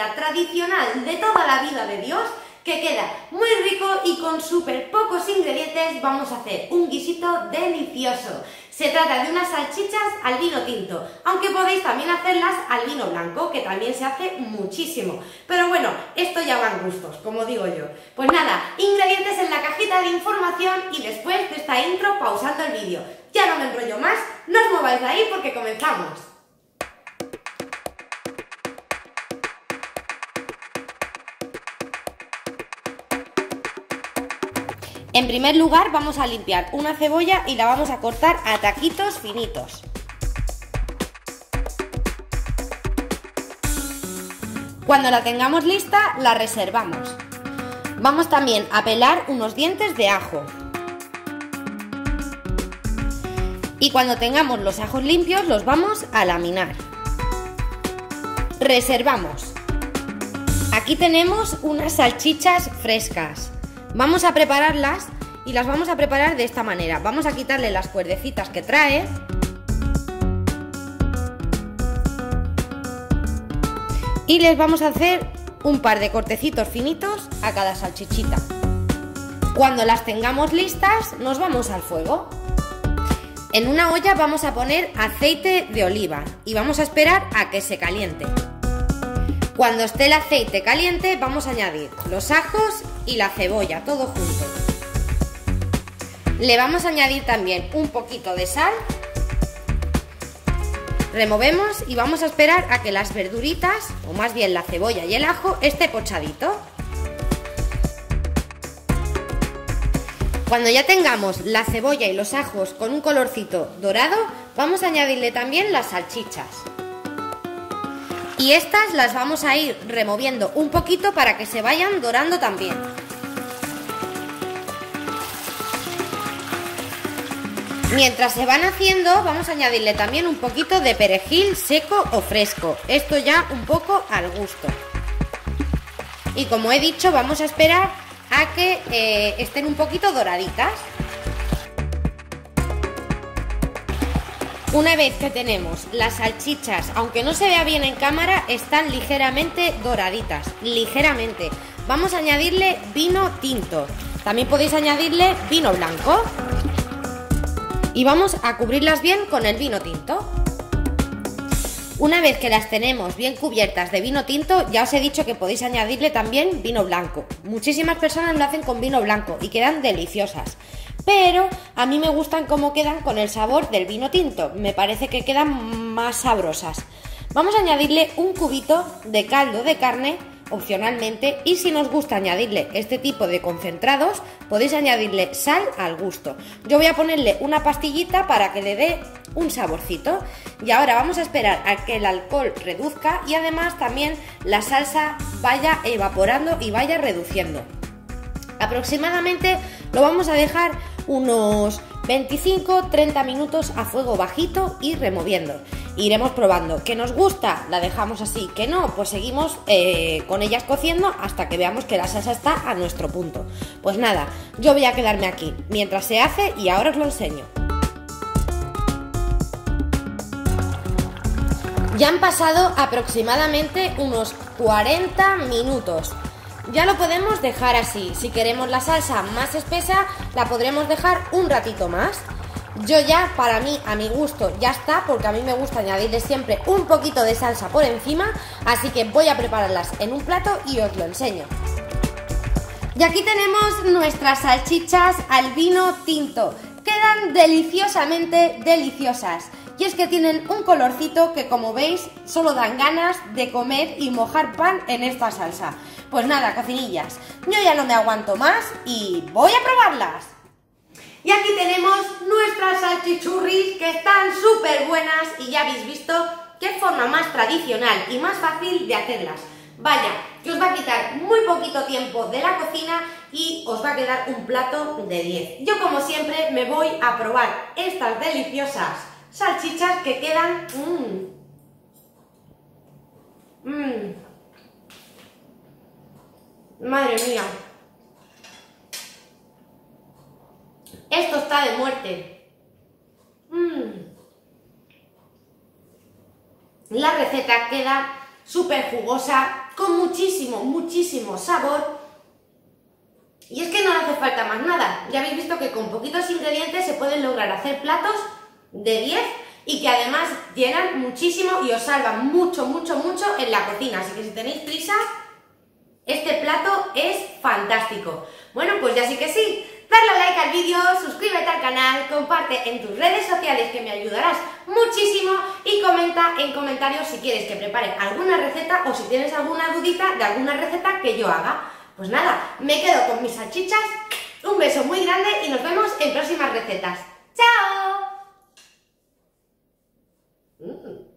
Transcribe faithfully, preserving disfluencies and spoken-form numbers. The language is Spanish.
receta tradicional de toda la vida de Dios, que queda muy rico y con súper pocos ingredientes vamos a hacer un guisito delicioso. Se trata de unas salchichas al vino tinto, aunque podéis también hacerlas al vino blanco, que también se hace muchísimo. Pero bueno, esto ya van gustos, como digo yo. Pues nada, ingredientes en la cajita de información y después de esta intro pausando el vídeo. Ya no me enrollo más, no os mováis de ahí porque comenzamos. En primer lugar vamos a limpiar una cebolla y la vamos a cortar a taquitos finitos. Cuando la tengamos lista, la reservamos. Vamos también a pelar unos dientes de ajo. Y cuando tengamos los ajos limpios, los vamos a laminar. Reservamos. Aquí tenemos unas salchichas frescas. Vamos a prepararlas y las vamos a preparar de esta manera. Vamos a quitarle las cuerdecitas que trae. Y les vamos a hacer un par de cortecitos finitos a cada salchichita. Cuando las tengamos listas, nos vamos al fuego. En una olla vamos a poner aceite de oliva y vamos a esperar a que se caliente. Cuando esté el aceite caliente vamos a añadir los ajos y la cebolla, todo junto. Le vamos a añadir también un poquito de sal. Removemos y vamos a esperar a que las verduritas, o más bien la cebolla y el ajo, esté pochadito. Cuando ya tengamos la cebolla y los ajos con un colorcito dorado, vamos a añadirle también las salchichas. Y estas las vamos a ir removiendo un poquito para que se vayan dorando también. Mientras se van haciendo, vamos a añadirle también un poquito de perejil seco o fresco. Esto ya un poco al gusto. Y como he dicho, vamos a esperar a que eh, estén un poquito doraditas. Una vez que tenemos las salchichas, aunque no se vea bien en cámara, están ligeramente doraditas, ligeramente. Vamos a añadirle vino tinto. También podéis añadirle vino blanco. Y vamos a cubrirlas bien con el vino tinto. Una vez que las tenemos bien cubiertas de vino tinto, ya os he dicho que podéis añadirle también vino blanco. Muchísimas personas lo hacen con vino blanco y quedan deliciosas. Pero a mí me gustan como quedan con el sabor del vino tinto. Me parece que quedan más sabrosas. Vamos a añadirle un cubito de caldo de carne, opcionalmente, y si nos gusta añadirle este tipo de concentrados, podéis añadirle sal al gusto. Yo voy a ponerle una pastillita para que le dé un saborcito. Y ahora vamos a esperar a que el alcohol reduzca y además también la salsa vaya evaporando y vaya reduciendo. Aproximadamente lo vamos a dejar unos veinticinco a treinta minutos a fuego bajito y removiendo. Iremos probando. ¿Que nos gusta? La dejamos así. ¿Que no? Pues seguimos eh, con ellas cociendo hasta que veamos que la salsa está a nuestro punto. Pues nada, yo voy a quedarme aquí mientras se hace y ahora os lo enseño. Ya han pasado aproximadamente unos cuarenta minutos. Ya lo podemos dejar así. Si queremos la salsa más espesa, la podremos dejar un ratito más. Yo ya, para mí, a mi gusto, ya está, porque a mí me gusta añadirle siempre un poquito de salsa por encima, así que voy a prepararlas en un plato y os lo enseño. Y aquí tenemos nuestras salchichas al vino tinto. Quedan deliciosamente deliciosas. Y es que tienen un colorcito que, como veis, solo dan ganas de comer y mojar pan en esta salsa. Pues nada, cocinillas, yo ya no me aguanto más y voy a probarlas. Y aquí tenemos nuestras salchichurris que están súper buenas y ya habéis visto qué forma más tradicional y más fácil de hacerlas. Vaya, que os va a quitar muy poquito tiempo de la cocina y os va a quedar un plato de diez. Yo, como siempre, me voy a probar estas deliciosas salchichas que quedan... Mmm. Mmm. Madre mía. Esto está de muerte. Mmm. La receta queda súper jugosa, con muchísimo, muchísimo sabor. Y es que no le hace falta más nada. Ya habéis visto que con poquitos ingredientes se pueden lograr hacer platos de diez y que además llenan muchísimo y os salvan mucho, mucho, mucho en la cocina. Así que si tenéis prisa, este plato es fantástico. Bueno, pues ya sí que sí. Dale like al vídeo, suscríbete al canal, comparte en tus redes sociales que me ayudarás muchísimo y comenta en comentarios si quieres que prepare alguna receta o si tienes alguna dudita de alguna receta que yo haga. Pues nada, me quedo con mis salchichas, un beso muy grande y nos vemos en próximas recetas. ¡Chao! Mm.